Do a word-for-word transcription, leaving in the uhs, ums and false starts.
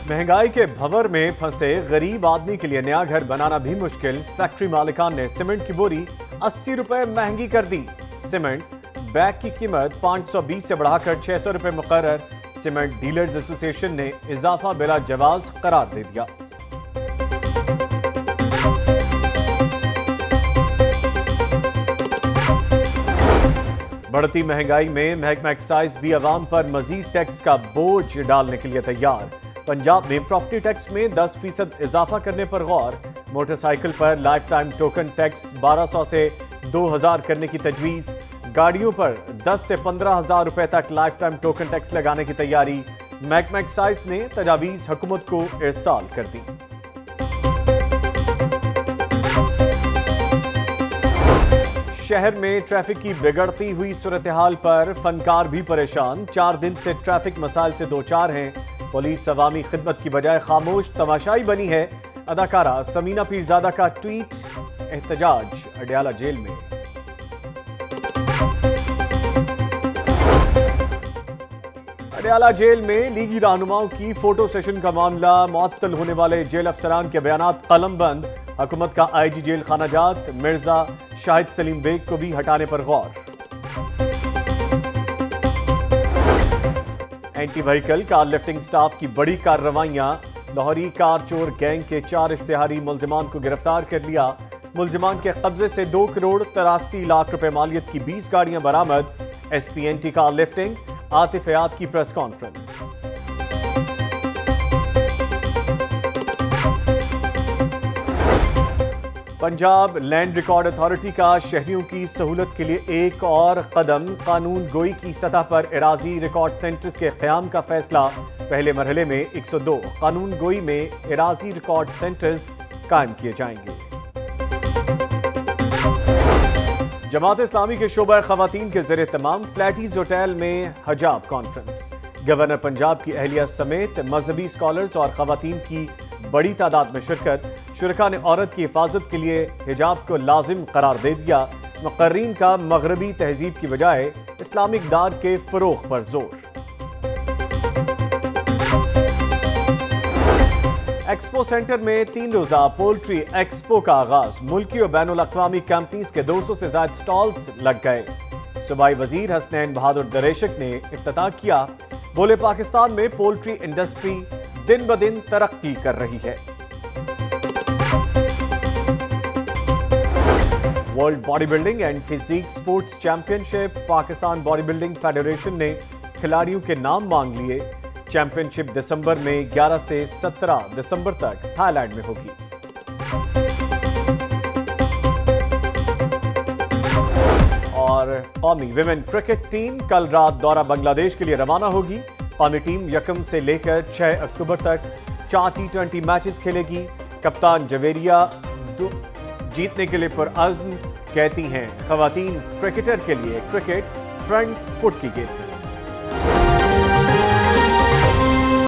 महंगाई के भंवर में फंसे गरीब आदमी के लिए नया घर बनाना भी मुश्किल। फैक्ट्री मालिकान ने सीमेंट की बोरी अस्सी रुपए महंगी कर दी। सीमेंट बैग की कीमत पाँच सौ बीस से बढ़ाकर छह सौ रुपए मुकर्रर। सीमेंट डीलर्स एसोसिएशन ने इजाफा बिला जवाज करार दे दिया। बढ़ती महंगाई में महकमा एक्साइज भी अवाम पर मजीद टैक्स का बोझ डालने के लिए तैयार। पंजाब में प्रॉपर्टी टैक्स में दस फीसद इजाफा करने पर गौर। मोटरसाइकिल पर लाइफ टाइम टोकन टैक्स बारह सौ से दो हजार करने की तजवीज। गाड़ियों पर दस से पंद्रह हजार रुपए तक लाइफ टाइम टोकन टैक्स लगाने की तैयारी। महकमा एक्साइज ने तजावीज हुकूमत को इरसाल कर दी। शहर में ट्रैफिक की बिगड़ती हुई सूरत हाल पर फनकार भी परेशान। चार दिन से ट्रैफिक मसाइल से दो चार हैं। पुलिस अवामी खिदमत की बजाय खामोश तमाशाई बनी है। अदाकारा समीना पीरजादा का ट्वीट, एहतजाज अडयाला जेल में। अडयाला जेल में लीगी रहनुमाओं की फोटो सेशन का मामला। मुअत्तल होने वाले जेल अफसरान के बयानात कलमबंद। हुकूमत का आईजी जेल खानाजात मिर्जा शाहिद सलीम बेग को भी हटाने पर गौर। Anti vehicle car lifting staff की बड़ी कार्रवाइयां। लाहौरी कार चोर गैंग के चार इश्तिहारी मुल्जिमान को गिरफ्तार कर लिया। मुल्जिमान के कब्जे से दो करोड़ तिरासी लाख रुपए मालियत की बीस गाड़ियां बरामद। SP anti car lifting Atif याद की press conference. Punjab land record authority का शहरियों की सहूलत के लिए एक और कदम। कानून गोई की सतह पर एराजी रिकॉर्ड सेंटर्स के क़याम का फैसला। पहले मरहले में एक सौ दो कानून गोई में एराजी रिकॉर्ड सेंटर्स कायम किए जाएंगे। जमात इस्लामी के शोबा खवातीन के ज़रिए तमाम फ्लैटीज होटल में हजाब कॉन्फ्रेंस। गवर्नर पंजाब की अहलिया समेत मजहबी स्कॉलर्स और खवातीन की बड़ी तादाद में शिरकत। शुरका ने औरत की हिफाजत के लिए हिजाब को लाजिम करार दे दिया। मुक़र्रीन का मगरबी तहजीब की बजाय इस्लामिक दार के फरोग पर जोर। एक्सपो सेंटर में तीन रोजा पोल्ट्री एक्सपो का आगाज। मुल्की और बैनुल अक़वामी कंपनीज के दो सौ से ज्यादा स्टॉल्स लग गए। सूबाई वजीर हसनैन बहादुर दरेशक ने इफ्तिताह किया। बोले पाकिस्तान में पोल्ट्री इंडस्ट्री दिन ब दिन तरक्की कर रही है। World bodybuilding and physique sports championship. Pakistan bodybuilding federation ने खिलाड़ियों के नाम मांग लिए। चैंपियनशिप दिसंबर में ग्यारह से सत्रह दिसंबर तक थाईलैंड में होगी। और कौमी विमेन क्रिकेट टीम कल रात दौरा बांग्लादेश के लिए रवाना होगी। कौमी टीम यकम से लेकर छह अक्टूबर तक चार टी ट्वेंटी मैचेस खेलेगी। कप्तान जवेरिया जीतने के लिए पुरअज़्म। कहती हैं खवातीन क्रिकेटर के लिए क्रिकेट फ्रंट फुट की गेम है।